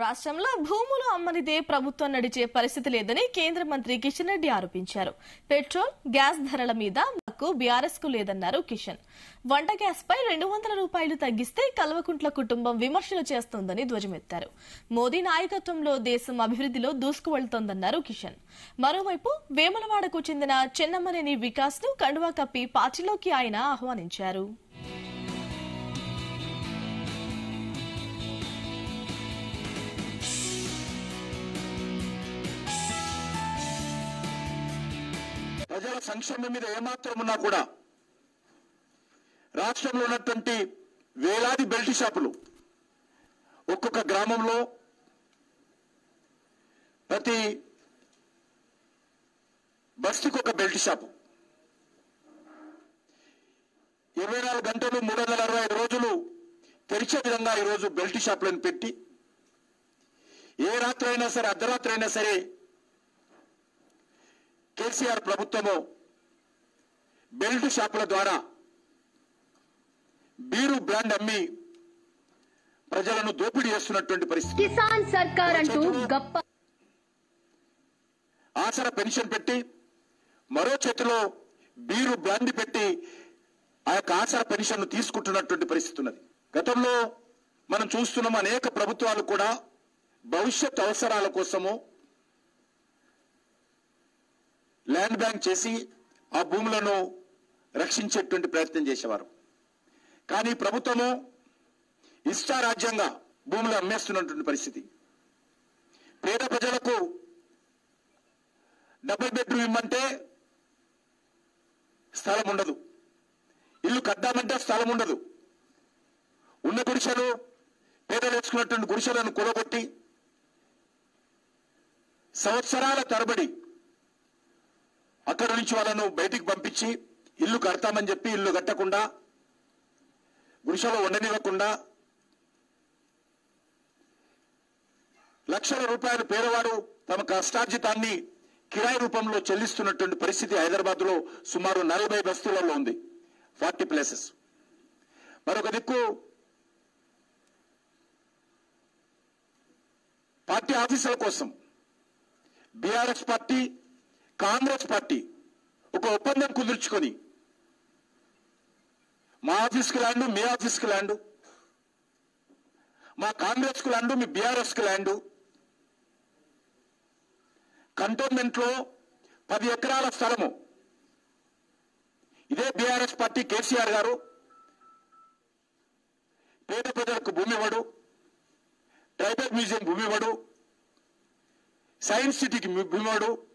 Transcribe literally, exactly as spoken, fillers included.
రాష్ట్రంలో భూములు అమ్మనిదే ప్రభుత్వం నడిచే పరిస్థితి లేదని కేంద్ర మంత్రి కిషన్ రెడ్డి ఆరోపించారు. పెట్రోల్, గ్యాస్ ధరల మీద హక్కు బీఆర్ఎస్ కు లేదన్నారు కిషన్. వంట గ్యాస్ పై రెండు వందల రూపాయలు తగ్గిస్తే కల్వకుంట్ల కుటుంబం విమర్శలు చేస్తోందని ధ్వజమెత్తారు. మోదీ నాయకత్వంలో దేశం అభివృద్ధిలో దూసుకువెళ్తోందన్నారు కిషన్. మరోవైపు వేములవాడకు చెందిన చెన్నమనేని వికాస్ ను కండువా కప్పి పార్టీలోకి ఆయన ఆహ్వానించారు. ప్రజల సంక్షేమం మీద ఏమాత్రం ఉన్నా కూడా రాష్ట్రంలో ఉన్నటువంటి వేలాది బెల్ట్ షాపులు, ఒక్కొక్క గ్రామంలో ప్రతి బస్తికి ఒక బెల్ట్ షాపు, ఇరవై నాలుగు గంటలు మూడు వందల అరవై ఐదు రోజులు తెరిచే విధంగా ఈరోజు బెల్ట్ షాపులను పెట్టి ఏ రాత్రి అయినా సరే అర్ధరాత్రి అయినా సరే కేసీఆర్ ప్రభుత్వము బెల్ట్ షాపుల ద్వారా బీరు బ్రాండ్ అమ్మి ప్రజలను దోపిడీ చేస్తున్నటువంటి పరిస్థితి. కిసాన్ సర్కార్ అంటూ గప్ప ఆసరా పెన్షన్ పెట్టి మరో చేతిలో బీరు బ్రాండ్ పెట్టి ఆ యొక్క ఆసరా పెన్షన్ తీసుకుంటున్నటువంటి పరిస్థితి ఉన్నది. గతంలో మనం చూస్తున్నాం, అనేక ప్రభుత్వాలు కూడా భవిష్యత్ అవసరాల కోసము ల్యాండ్ బ్యాంక్ చేసి ఆ భూములను రక్షించేటువంటి ప్రయత్నం చేసేవారు. కానీ ప్రభుత్వము ఇష్టారాజ్యంగా భూములు అమ్మేస్తున్నటువంటి పరిస్థితి. పేద ప్రజలకు డబుల్ బెడ్రూమ్ ఇమ్మంటే స్థలం ఉండదు, ఇల్లు కద్దామంటే స్థలం ఉండదు. ఉన్న గుడిసెలు, పేదలు వేసుకున్నటువంటి గుడిసెలను కూడగొట్టి సంవత్సరాల తరబడి అక్కడి నుంచి వాళ్ళను బయటికి పంపించి ఇల్లు కడతామని చెప్పి ఇల్లు కట్టకుండా, గుడిసెలో ఉండనివ్వకుండా, లక్షల రూపాయలు పేదవాడు తమ కష్టార్జితాన్ని కిరాయి రూపంలో చెల్లిస్తున్నటువంటి పరిస్థితి హైదరాబాద్ లో సుమారు నలభై బస్తీలలో ఉంది, ఫార్టీ ప్లేసెస్. మరొక దిక్కు పార్టీ ఆఫీసుల కోసం బీఆర్ఎస్ పార్టీ, కాంగ్రెస్ పార్టీ ఒక ఒప్పందం కుదుర్చుకొని మా ఆఫీస్కి ల్యాండు, మీ ఆఫీస్కి ల్యాండు, మా కాంగ్రెస్కి ల్యాండు, మీ బీఆర్ఎస్కి ల్యాండు, కంటోన్మెంట్ లో పది ఎకరాల స్థలము ఇదే బీఆర్ఎస్ పార్టీ కేసీఆర్ గారు పేద ప్రజలకు భూమి ఇవ్వడు, ట్రైబల్ మ్యూజియం భూమి ఇవ్వడు, సైన్స్ సిటీకి భూమి ఇవ్వడు,